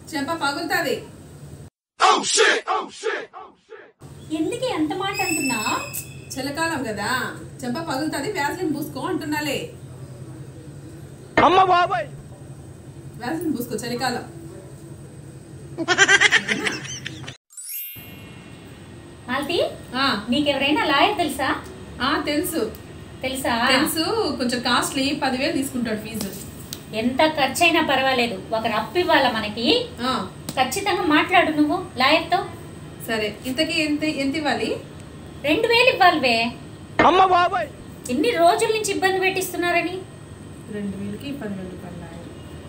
చెంప పగులుతుంది. ఎందుకు ఎంత మాట అంటున్నా? చలికాలం కదా, చెంప పగులుతుంది, వ్యాసలిన్ పూసుకో అంటున్నాలే. అమ్మ బాబాయ్, వ్యాసలిన్ పూసుకో, చలికాలం. మాల్తి, నీకెవరైనా లాయర్ తెలుసా? తెలుసు. తెలుసా? తెలుసు. కొంచెం కాస్ట్లీ, 10,000 తీసుకుంటాడు ఫీజు. ఎంత ఖర్చు అయినా పర్వాలేదు, ఒకరు అప్పు ఇవ్వాలా మనకి. ఖచ్చితంగా మాట్లాడు నువ్వు లాయర్తో. సరే, ఇంతకీ ఎంత ఇవ్వాలి? 2,000 ఇవ్వాలివే. అమ్మ బాబాయ్, ఎన్ని రోజుల నుంచి ఇబ్బంది పెట్టిస్తున్నారని. 2,000కి 10,000 రూపాయలు లాయర్.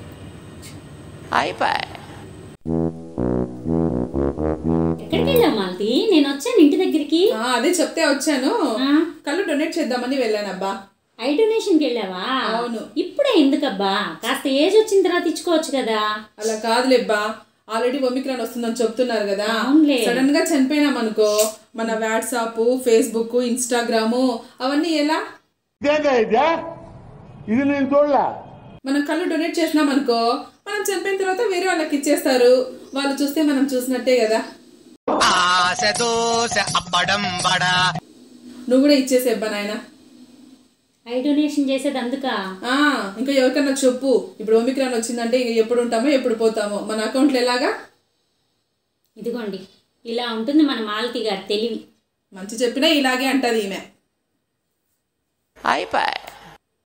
ఎక్కడికి వెళ్ళావు మాల్తి? నేను వచ్చాను ఇంటి దగ్గరికి. అదే చెప్తే వచ్చాను. కళ్ళు డొనేట్ చేద్దామని వెళ్ళానబ్బా. ఐ డొనేషన్కి వెళ్ళావా? అవును. ఇప్పుడే ఎందుకబ్బా? కాస్త ఏజ్ వచ్చిన తర్వాత ఇచ్చుకోవచ్చు కదా. అలా కాదులేబ్బా, ఆల్రెడీ ఒమిక్రాన్ వస్తుందని చెప్తున్నారు కదా. సడన్ గా చనిపోయినాం అనుకో, మన వాట్సాప్, ఫేస్బుక్, ఇన్స్టాగ్రామ్ అవన్నీ ఎలా? ఇది నేను చూడలా. మనం కళ్ళు డొనేట్ చేసినాం అనుకో, మనం చనిపోయిన తర్వాత వేరే వాళ్ళకి ఇచ్చేస్తారు. వాళ్ళు చూస్తే మనం చూసినట్టే కదా. నువ్వు కూడా ఇచ్చేసేబ్బా నాయన. ఐ డొనేషన్ చేసేది అందుక. ఇంకా ఎవరికన్నా చెప్పు, ఇప్పుడు ఒమిక్రాన్ వచ్చిందంటే ఇంక ఎప్పుడు ఉంటామో ఎప్పుడు పోతామో, మన అకౌంట్లో ఎలాగా. ఇదిగోండి, ఇలా ఉంటుంది మన మాలతి గారి తెలివి. మంచి చెప్పినా ఇలాగే అంటది ఈమె. అయిపోయి.